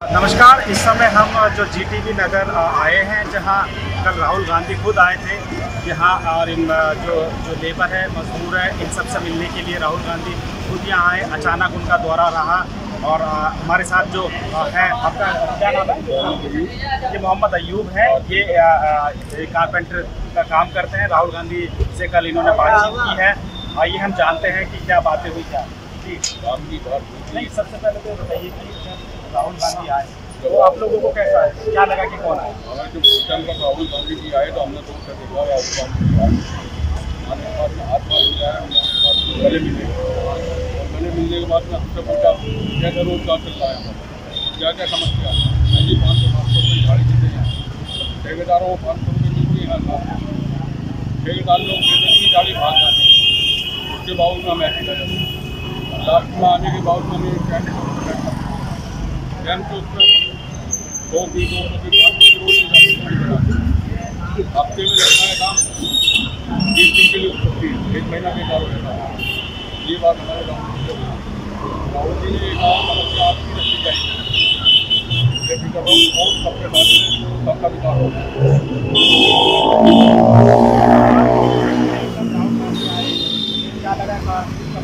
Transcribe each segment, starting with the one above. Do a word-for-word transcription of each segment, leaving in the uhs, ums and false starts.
नमस्कार। इस समय हम जो जीटीबी नगर आए हैं, जहां कल राहुल गांधी खुद आए थे यहाँ, और इन जो जो लेबर है, मजदूर है, इन सब से मिलने के लिए राहुल गांधी खुद यहाँ आए। अचानक उनका दौरा रहा और आ, हमारे साथ जो आ, है, आपका क्या नाम है? ये मोहम्मद अयूब है। ये कारपेंटर का काम करते हैं। राहुल गांधी से कल इन्होंने बातचीत की है। आइए हम जानते हैं कि क्या बातें हुई। क्या जी नहीं, सबसे पहले तो बताइए कि जब राहुल गांधी आए तो आप लोगों को कैसा है, क्या लगा कि कौन आए? हमें जब सिस्टम पर राहुल गांधी जी आए तो हमने सोच कर देखा राहुल गांधी जी आए, आने के बाद में हाथ पास मिलाया, गले मिले और गले मिलने के बाद में हमसे पूछा कैसा रोजगार चल रहा है, क्या क्या समस्या है। मैं जी पाँच सौ सात सौ रुपये गाड़ी देते हैं, ठेकेदारों को पाँच सौ रुपये मिलती है, ठेकेदार लोग देते नहीं, गाड़ी भाग जाते हैं। उसके बावजूद हमें ऐसी लगे लास्ट में आने के बाद में हमें कैंप कैंप के उसमें दो की दो सौ की हफ्ते में लगता है काम, बीस दिन के लिए छुट्टी है, एक महीना बेकार हो जाता है। ये बात हमारे गाँव में राहुल जी ने कहा समस्या आपकी रखी जाएगी, लेकिन जब हम और सबके साथ सबका विकास हो क्या लगा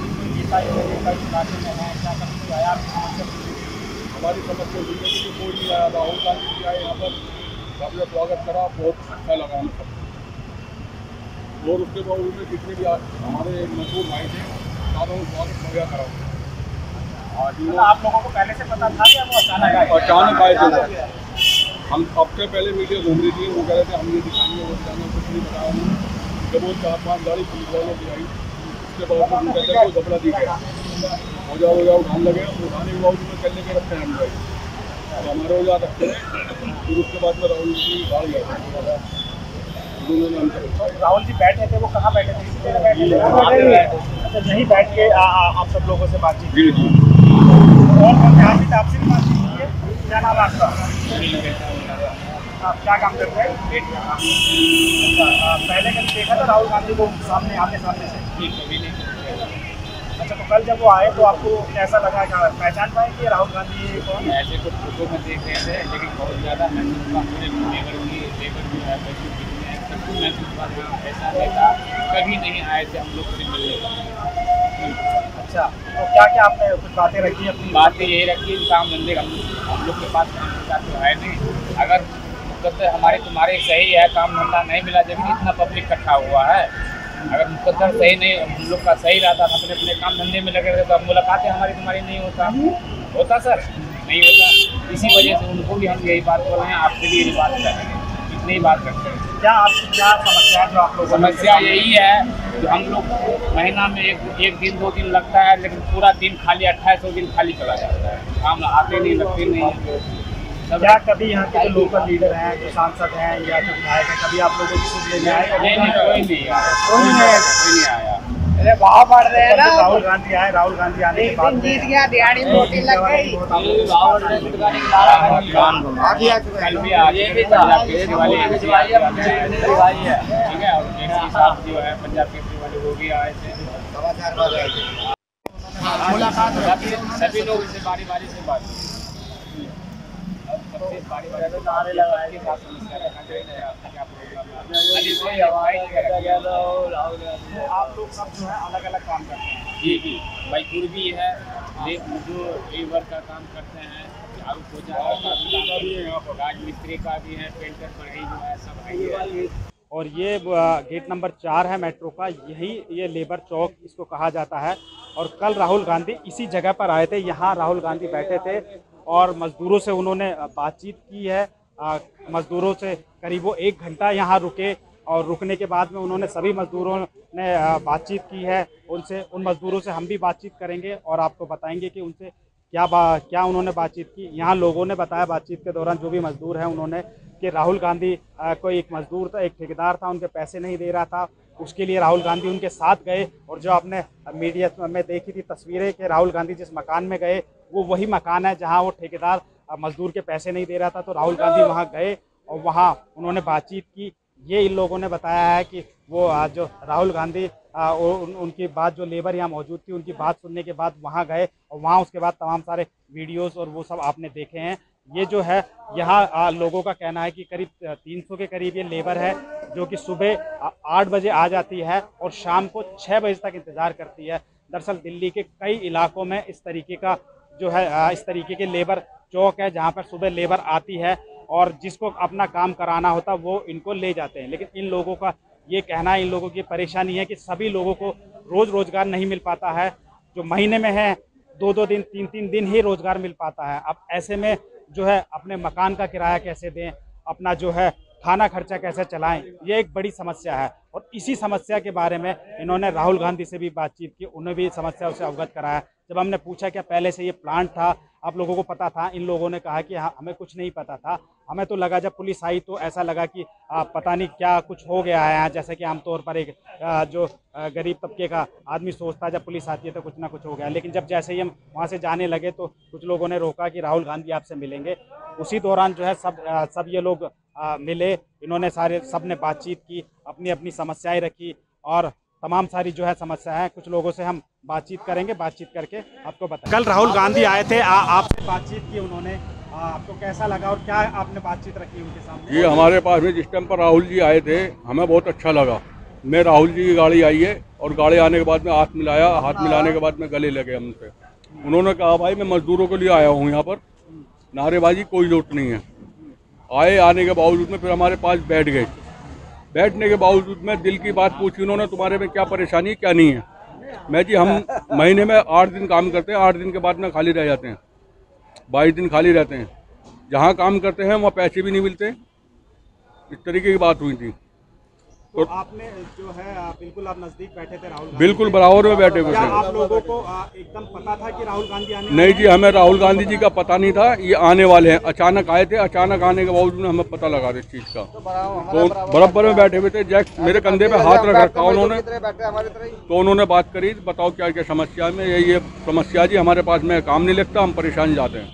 हमारी समस्या जिंदगी में कोई नहीं आया। राहुल गांधी जी आए यहाँ पर, सबने स्वागत करा, बहुत अच्छा लगा हमें सब। और उसके बावजूद में जितने भी आज हमारे मजदूर भाई थे, सारों को स्वागत बढ़िया करा। और आप लोगों को पहले से पता था या वो अचानक आए? अचानक आए थे। हम सबसे पहले मीडिया घूम रही थी, वो कह रहे थे हम ये दिखाएंगे वो दिखाएंगे, कुछ नहीं बताया उन्होंने। जब वो चार पाँच गाड़ी पुलिस वालों की आई, उसके बाद हम कहते हैं वो घबरा दी गया, हो जाओ हो जाओ उठाने लगे। उठाने के बावजूद में चलने के रखते हैं हम भाई, अब हमारे हो जाते रखते हैं। फिर उसके बाद में राहुल जी गाड़ी आए, राहुल जी बैठे थे, वो कहाँ बैठे थे? इसी जगह बैठे थे? अच्छा, यहीं बैठ के आप सब लोगों से बातचीत की? और यहाँ भी आपसे भी बातचीत की है? क्या नाम है आपका? आप क्या काम करते हैं? अच्छा, पहले कभी देखा था राहुल गांधी को सामने आते सामने से? अच्छा, तो कल जब वो आए तो आपको कैसा लगा? क्या पहचान पाए कि राहुल गांधी कौन? ऐसे कुछ फोटो में देख रहे थे, लेकिन बहुत ज़्यादा महसूस हुआ मुझे। लेबर की लेबर जो है बच्चों कितने हैं, सब कुछ महसूस हुआ था। ऐसा रहता कभी नहीं आए थे हम लोग से मिलने। अच्छा, तो क्या क्या आपने कुछ बातें रखी? अपनी बातें यही रखी कि काम धंधे हम हम लोग के पास काम धंधा तो है नहीं। अगर मुकद्दर हमारे तुम्हारे सही है, काम धंधा नहीं मिला, जब इतना पब्लिक इकट्ठा हुआ है, अगर मुकद्दर सही नहीं, हम लोग का सही रहता था, अपने अपने काम धंधे में लगे रहते, तो अब मुलाकातें हमारी तुम्हारी नहीं होता होता सर, नहीं होता। इसी वजह से उनको भी हम यही बात बोल रहे हैं, आपसे भी यही बात कर रहे हैं, इतनी ही बात करते हैं। क्या आपकी क्या समस्या है जो आप लोग? समस्या यही है कि हम लोग महीना में एक एक दिन दो दिन लगता है, लेकिन पूरा दिन खाली अट्ठाईस सौ दिन खाली चला जाता है, काम आते नहीं, लगते नहीं। क्या कभी यहाँ के जो लोकल लीडर हैं, जो सांसद हैं या जो विधायक हैं, कभी आप लोगों की सुध लेने आए? नहीं नहीं, कोई नहीं आया, कोई नहीं आया, कोई नहीं आया। अरे भाव बढ़ रहे हैं ना। राहुल गांधी आए, राहुल गांधी आने के बाद जीत गया, दिहाड़ी मोटी लग गई। कल भी आज पंजाब केसरी वाले ठीक है, और केसरी साहब जो है पंजाब केसरी वाले वो भी आए थे। मुलाकात सभी लोग से बारी बारी से बात, बारी बारी से नारे लगाए के साथ समस्या रखा जाएगा। आप लोग सब जो है अलग अलग काम करते हैं? जी जी, मजदूर भी है, जो लेबर का काम करते हैं, झाड़ू पोछा का भी है, राज मिस्त्री का भी है, पेंटर पढ़ाई जो है सब है। और ये गेट नंबर चार है मेट्रो का, यही ये लेबर चौक इसको कहा जाता है। और कल राहुल गांधी इसी जगह पर आए थे, यहाँ राहुल गांधी बैठे थे और मज़दूरों से उन्होंने बातचीत की है। मज़दूरों से करीब वो एक घंटा यहाँ रुके और रुकने के बाद में उन्होंने सभी मज़दूरों ने बातचीत की है उनसे। उन मज़दूरों से हम भी बातचीत करेंगे और आपको बताएंगे कि उनसे क्या बा क्या उन्होंने बातचीत की। यहाँ लोगों ने बताया बातचीत के दौरान, जो भी मज़दूर हैं उन्होंने, कि राहुल गांधी कोई एक मज़दूर था, एक ठेकेदार था, उनके पैसे नहीं दे रहा था, उसके लिए राहुल गांधी उनके साथ गए। और जो आपने मीडिया में देखी थी तस्वीरें कि राहुल गांधी जिस मकान में गए वो वही मकान है जहाँ वो ठेकेदार मज़दूर के पैसे नहीं दे रहा था। तो राहुल गांधी वहाँ गए और वहाँ उन्होंने बातचीत की। ये इन लोगों ने बताया है कि वो जो राहुल गांधी उन, उनकी बात, जो लेबर यहाँ मौजूद थी, उनकी बात सुनने के बाद वहाँ गए और वहाँ उसके बाद तमाम सारे वीडियोस और वो सब आपने देखे हैं ये जो है यहाँ लोगों का कहना है कि करीब तीन सौ के करीब ये लेबर है जो कि सुबह आठ बजे आ जाती है और शाम को छः बजे तक इंतज़ार करती है। दरअसल दिल्ली के कई इलाकों में इस तरीके का जो है इस तरीके के लेबर चौक है जहाँ पर सुबह लेबर आती है और जिसको अपना काम कराना होता वो इनको ले जाते हैं। लेकिन इन लोगों का ये कहना है, इन लोगों की परेशानी है कि सभी लोगों को रोज़ रोज़गार नहीं मिल पाता है। जो महीने में है दो दो दिन तीन तीन दिन ही रोज़गार मिल पाता है। अब ऐसे में जो है अपने मकान का किराया कैसे दें, अपना जो है खाना खर्चा कैसे चलाएं, ये एक बड़ी समस्या है। और इसी समस्या के बारे में इन्होंने राहुल गांधी से भी बातचीत की, उन्हें भी समस्या से अवगत कराया। जब हमने पूछा क्या पहले से ये प्लांट था, आप लोगों को पता था, इन लोगों ने कहा कि हाँ हमें कुछ नहीं पता था, हमें तो लगा जब पुलिस आई तो ऐसा लगा कि आ, पता नहीं क्या कुछ हो गया है यहाँ, जैसे कि आमतौर पर एक आ, जो आ, गरीब तबके का आदमी सोचता है जब पुलिस आती है तो कुछ ना कुछ हो गया। लेकिन जब जैसे ही हम वहाँ से जाने लगे तो कुछ लोगों ने रोका कि राहुल गांधी आपसे मिलेंगे। उसी दौरान जो है सब आ, सब ये लोग आ, मिले, इन्होंने सारे सब ने बातचीत की, अपनी अपनी समस्याएं रखी और तमाम सारी जो है समस्या है। कुछ लोगों से हम बातचीत करेंगे, बातचीत करके आपको बताएं। कल राहुल गांधी आए थे, आ, आपसे बातचीत की उन्होंने, आ, आपको कैसा लगा और क्या आपने बातचीत रखी उनके सामने? ये हमारे पास में जिस टाइम पर राहुल जी आए थे हमें बहुत अच्छा लगा। मैं राहुल जी की गाड़ी आई है और गाड़ी आने के बाद में हाथ मिलाया, हाथ मिलाने के बाद में गले लगे हमसे। उन्होंने कहा भाई मैं मजदूरों के लिए आया हूँ यहाँ पर, नारेबाजी कोई जरूरत नहीं है। आए, आने के बावजूद में फिर हमारे पास बैठ गए। बैठने के बावजूद में दिल की बात पूछी उन्होंने, तुम्हारे में क्या परेशानी क्या नहीं है। मैं जी हम महीने में आठ दिन काम करते हैं, आठ दिन के बाद में खाली रह जाते हैं, बाईस दिन खाली रहते हैं। जहाँ काम करते हैं वहाँ पैसे भी नहीं मिलते। इस तरीके की बात हुई थी। तो आपने जो है बिल्कुल आप नजदीक बैठे थे राहुल गांधी, बिल्कुल बराबर में बैठे हुए क्या थे। आप लोगों को आ, एकदम पता था कि राहुल गांधी आने? नहीं जी, हमें राहुल गांधी जी का पता नहीं था, ये आने वाले हैं। अचानक आए थे, अचानक आने के बावजूद हमें पता लगा इस चीज़ का। तो बराबर में बैठे हुए थे, जैक मेरे कंधे पे हाथ रख रखा उन्होंने, तो उन्होंने बात करी, बताओ क्या क्या समस्या में। ये ये समस्या जी हमारे पास में काम नहीं लगता, हम परेशान जाते हैं।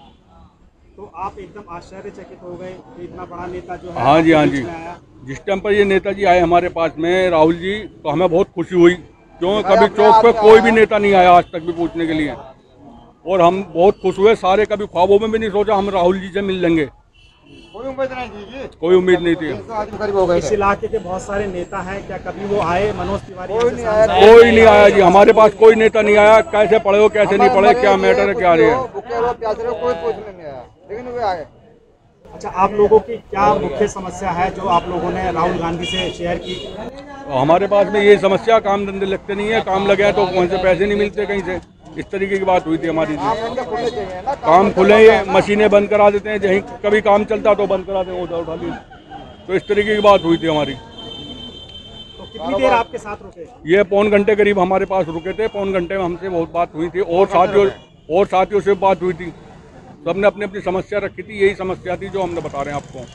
तो आप एकदम आश्चर्यचकित हो गए कि इतना बड़ा नेता जो है? हाँ जी, हाँ जी। जिस टाइम पर ये नेताजी आए हमारे पास में राहुल जी, तो हमें बहुत खुशी हुई। क्यों कभी चौक पे कोई भी नेता नहीं आया आज तक भी पूछने के लिए, और हम बहुत खुश हुए सारे। कभी ख्वाबों में भी नहीं सोचा हम राहुल जी से मिल लेंगे, कोई उम्मीद नहीं थी, कोई उम्मीद नहीं थी। इस इलाके के बहुत सारे नेता हैं, क्या कभी वो आए? मनोज तिवारी कोई नहीं आया, कोई नहीं आया जी हमारे पास, कोई नेता नहीं आया। कैसे पढ़े हो कैसे नहीं पढ़े, क्या मैटर है क्या नहीं है, कोई पूछने नहीं आया, लेकिन वे आ गए। अच्छा, आप लोगों की क्या मुख्य समस्या है जो आप लोगों ने राहुल गांधी से शेयर की? हमारे पास में ये समस्या, काम धंधे लगते नहीं है, काम लगे हैं तो वहाँ से पैसे नहीं मिलते कहीं से। इस तरीके की बात हुई थी हमारी। काम खुले, ये मशीनें बंद करा देते हैं, जहीं कभी काम चलता तो बंद करा दें, उधर उठा ली। तो इस तरीके की बात हुई थी हमारी। तो कितनी देर आपके साथ रुके? ये पौन घंटे करीब हमारे पास रुके थे। पौन घंटे में हमसे बहुत बात हुई थी, और साथियों और साथियों से बात हुई थी। सबने अपनी अपनी समस्या रखी थी, यही समस्या थी जो हमने बता रहे हैं आपको।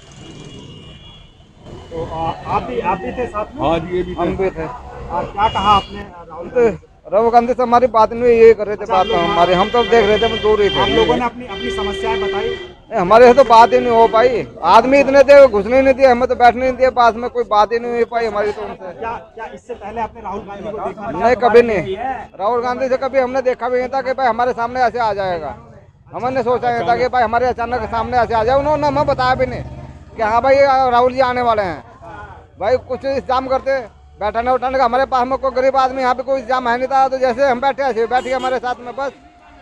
तो आ, आप भी आप भी थे साथ में? हाँ जी, ये भी हम भी थे। आ, क्या कहा आपने राहुल गांधी से? राहुल गांधी से हमारी बात नहीं हुई, ये कर रहे थे बात हमारे, हम तो देख रहे थे, हम दूर ही थे। हम लोगों ने अपनी अपनी समस्याएं बताई, हमारे से तो बात ही नहीं हो पाई। आदमी इतने थे, घुसने ही नहीं दिए, हमें तो बैठने नहीं दिए पास में, कोई बात ही नहीं हो पाई हमारी तो उनसे। क्या क्या इससे पहले आपने राहुल गांधी को देखा था? नहीं, कभी नहीं। राहुल गांधी से कभी हमने देखा भी नहीं था कि भाई हमारे सामने ऐसे आ जाएगा। हमने सोचा नहीं था कि भाई हमारे अचानक सामने ऐसे आ जाए। उन्होंने हमें बताया भी नहीं कि हाँ भाई राहुल जी आने वाले हैं। भाई कुछ इंतजाम करते, बैठाने उठाने का। हमारे पास में कोई गरीब आदमी यहाँ पे कोई इंतजाम है नहीं था, तो जैसे हम बैठे ऐसे बैठ गए हमारे साथ में, बस।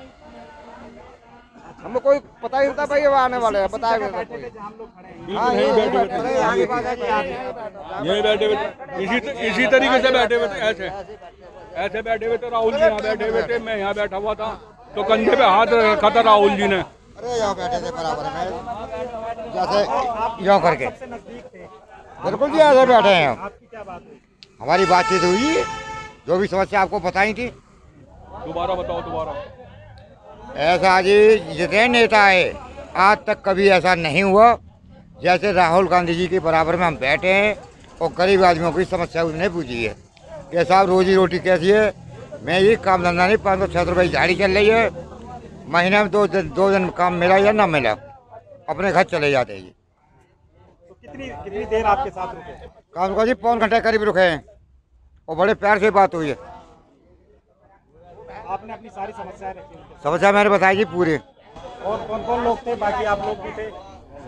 हमें कोई पता ही नहीं था भाई ये आने वाले हैं, बताया भी नहीं था कोई। हाँ, यही बैठे हुए थे, यही बैठे हुए थे, इसी इसी तरीके से बैठे हुए थे, ऐसे ऐसे बैठे हुए थे। राहुल जी यहाँ बैठे हुए थे, मैं यहाँ बैठा हुआ था, तो कंधे पे हाथ रखा था राहुल जी ने। अरे यहाँ बैठे थे बराबर में, जैसे यहाँ करके। बिल्कुल जी, ऐसे बैठे हैं हम। आपकी क्या बात है? हमारी बातचीत हुई, जो भी समस्या आपको बताई थी। दोबारा बताओ, दोबारा। ऐसा जी जितने नेता आए आज तक कभी ऐसा नहीं हुआ जैसे राहुल गांधी जी के बराबर में हम बैठे हैं और गरीब आदमियों की समस्या उसने पूछी है कि साहब रोजी रोटी कैसी है। मैं ये काम धंधा नहीं, पाँच सौ छः सौ रुपये झाड़ी चल रही है, महीने में दो दिन दो दिन काम मिला या ना मिला, अपने घर चले जाते हैं। तो कितनी कितनी देर आपके साथ रुके? काम का जी पौन घंटे करीब रुके हैं और बड़े प्यार से बात हुई है। आपने अपनी सारी समस्याएं रखी? समस्या मैंने बताई जी पूरी। और कौन कौन लोग थे? बाकी आप लोग भी थे?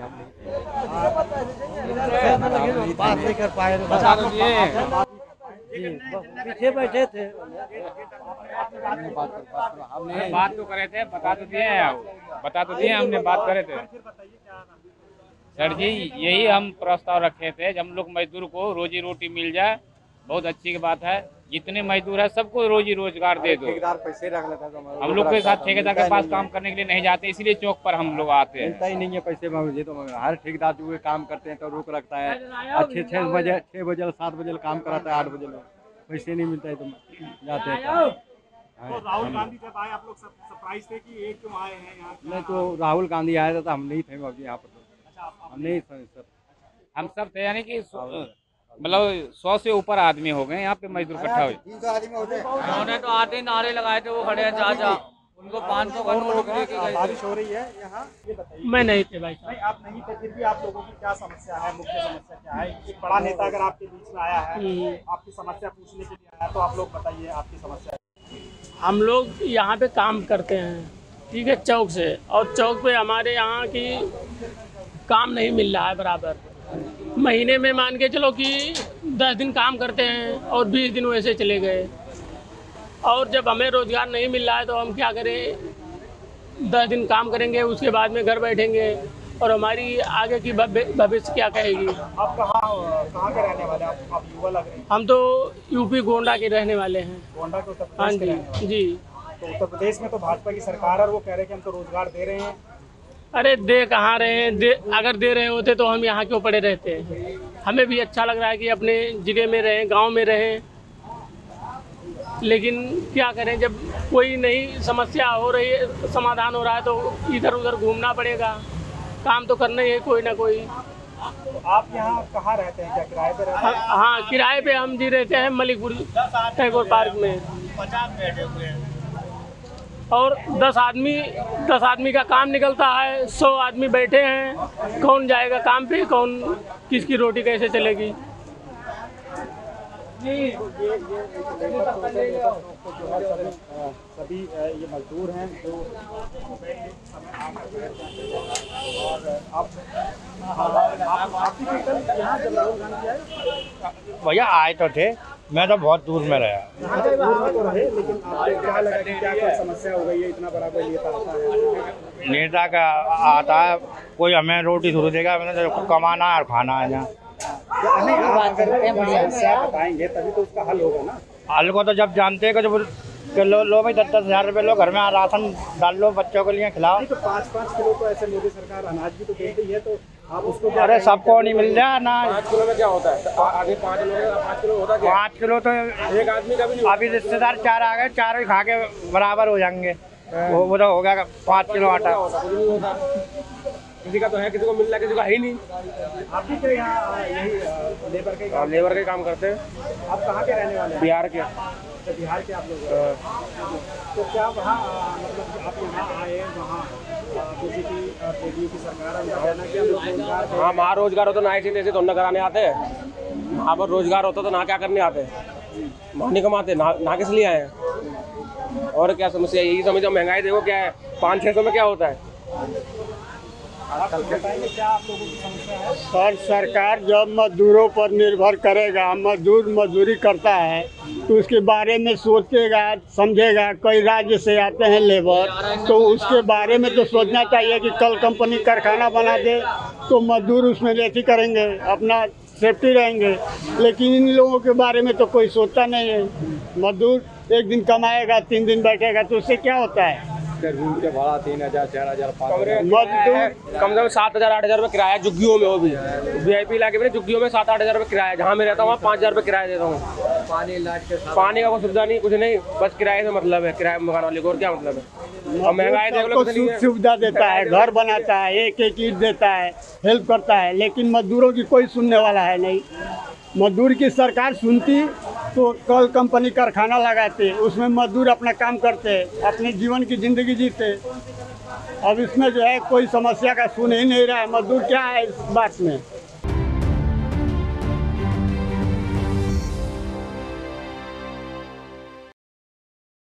बात नहीं कर पाए, बता तो दिए, पीछे बैठे थे। हमने बात तो करे थे, बता तो दिए बता तो दिए हमने बात करे थे। सर जी यही हम प्रस्ताव रखे थे, जब हम लोग मजदूर को रोजी रोटी मिल जाए, बहुत अच्छी की बात है। जितने मजदूर है सबको रोजी रोजगार दे दो। ठेकेदार पैसे रख लेता तो हम लोग के साथ ठेकेदार के पास काम करने के लिए नहीं जाते, इसीलिए चौक पर हम लोग आते हैं। मिलता ही नहीं है पैसे मुझे तो। हर ठेकेदार जो काम करते हैं तो रोक रखता है, अच्छे छः बजे छः बजे सात बजे काम कराता है, आठ बजे लोग पैसे नहीं मिलता है तो जाते हैं। तो राहुल गांधी जब आए आप लोग सरप्राइज थे कि ये क्यों आए हैं यहाँ? नहीं तो राहुल गांधी आया था तो हम नहीं थे अभी यहाँ पर, तो हम नहीं थे सर। हम सब थे, यानी कि मतलब सौ से ऊपर आदमी हो गए यहाँ पे मजदूर इकट्ठा हुए। उन्होंने तो आते नारे लगाए थे, वो खड़े हैं चाचा, उनको पाँच सौ का नोट लेके गए। बारिश हो रही है यहाँ, ये बताइए। मैं नहीं थे भाई साहब। नहीं आप नहीं थे, फिर भी आप लोगों की क्या समस्या है? मुख्य समस्या क्या है? एक बड़ा नेता अगर आपके बीच में आया है, आपकी समस्या पूछने के लिए आया, तो आप लोग बताइए आपकी समस्या। हम लोग यहाँ पे काम करते हैं, ठीक है, चौक से, और चौक पे हमारे यहाँ की काम नहीं मिल रहा है बराबर। महीने में मान के चलो कि दस दिन काम करते हैं और बीस दिन वैसे चले गए, और जब हमें रोज़गार नहीं मिल रहा है तो हम क्या करें? दस दिन काम करेंगे, उसके बाद में घर बैठेंगे, और हमारी आगे की भविष्य क्या कहेगी? आप कहाँ कहाँ के रहने वाले? आप, आप युवा लग रहे हैं। हम तो यूपी गोंडा के रहने वाले हैं। गोंडा के उत्तर हाँ प्रदेश के जी रहने वाले। जी। तो उत्तर प्रदेश में तो भाजपा की सरकार है, और वो कह रहे हैं कि हम तो रोजगार दे रहे हैं। अरे दे कहाँ रहे हैं? दे अगर दे रहे होते तो हम यहाँ क्यों पड़े रहते हैं? हमें भी अच्छा लग रहा है कि अपने जिले में रहें, गांव में रहें, लेकिन क्या करें, जब कोई नई समस्या हो रही है, समाधान हो रहा है, तो इधर उधर घूमना पड़ेगा। काम तो करना ही है कोई ना कोई। तो आप यहाँ कहाँ रहते हैं? क्या किराए पे रहते हैं? हाँ, किराए पे हम जी रहते हैं मलिकपुर टैगोर पार्क में। और दस आदमी दस आदमी का काम निकलता है, सौ आदमी बैठे हैं, कौन जाएगा काम पे? कौन, किसकी रोटी कैसे चलेगी? ये ये ये लेबर तो है, लेबर तो जो है सभी सभी ये मजदूर हैं जो और आप आप यहाँ जब राहुल गांधी आए? भैया आए तो थे, मैं तो बहुत दूर में रहा। यहाँ से दूर में तो रहे, लेकिन आपको क्या लगा कि क्या कोई समस्या हो गई है? इतना बड़ा कोई नेता आता है, नेता का आता है, कोई हमें रोटी थोड़ी देगा, मैंने तो कमाना है और खाना है। यहाँ समस्या बताएंगे तभी तो उसका हल होगा ना। हल को तो जब जानते हैं कि जब कि लो लो भाई दस दस हज़ार रुपये लो, घर में राशन डाल लो, बच्चों के लिए खिलाओ। नहीं तो पाँच पाँच किलो तो ऐसे मोदी सरकार अनाज भी तो देती है, तो आप उसको क्या? अरे सबको नहीं मिल रहा ना। पाँच किलो में क्या होता है? आगे पाँच किलो पाँच किलो होता क्या? पाँच किलो तो एक आदमी का भी नहीं। अभी रिश्तेदार चार आ गए, चारों ही खा के बराबर हो जाएंगे। वो वो तो हो गया पाँच किलो आटा। कुछ नहीं होता, किसी का तो है, किसी को मिल रहा है, किसी का है ही नहीं। आप भी तो यहाँ यही लेबर के काम लेबर के काम करते हैं। आप कहाँ के रहने वाले हैं? बिहार के। तो बिहार के आप लोग, तो क्या वहाँ मतलब आप यहाँ आए, वहाँ बीजेपी जेडीयू की सरकार है, उनका कहना है कि हम रोजगार दे- हाँ, वहाँ रोजगार होता ना ऐसे तैसे धंधा कराने आते हैं, वहाँ पर रोजगार होता तो ना क्या करने आते, वहाँ नहीं कमाते ना, ना किस लिए आए हैं? और क्या समस्या है? यही समझो, महंगाई देखो क्या है, पाँच छः सौ में क्या होता है? आप बताएंगे क्या आप लोगों की समस्या है? सर सरकार जब मजदूरों पर निर्भर करेगा, मजदूर मजदूरी करता है तो उसके बारे में सोचेगा, समझेगा। कई राज्य से आते हैं लेबर, तो उसके बारे में तो सोचना चाहिए कि कल कंपनी कारखाना बना दे तो मजदूर उसमें रेती करेंगे, अपना सेफ्टी रहेंगे। लेकिन इन लोगों के बारे में तो कोई सोचता नहीं है। मजदूर एक दिन कमाएगा, तीन दिन बैठेगा, तो उससे क्या होता है? रूम के भाड़ा तीन हजार चार हजार मजदूर कम से कम सात हज़ार आठ हज़ार रुपये किराया झुग्गियों में, वो भी वी आई पी इलाके में झुग्गियों में सात आठ हज़ार रुपये किराया। जहाँ मैं रहता हूँ वहाँ पाँच हज़ार रुपये किराया देता हूँ। पानी लाइट के साथ पानी का कोई सुविधा नहीं, कुछ नहीं, बस किराए से मतलब है, किराए मकान वाले को, और क्या मतलब है? और महंगाई देख लो सबको कितनी सुख है। सुविधा देता है, घर बनाता है, एक एक ईंट देता है, हेल्प करता है, लेकिन मजदूरों की कोई सुनने वाला है नहीं। मजदूर की सरकार सुनती तो कल कंपनी कारखाना लगाते, उसमें मजदूर अपना काम करते, अपने जीवन की जिंदगी जीते। अब इसमें जो है कोई समस्या का सुन ही नहीं रहा है। मजदूर क्या है इस बात में?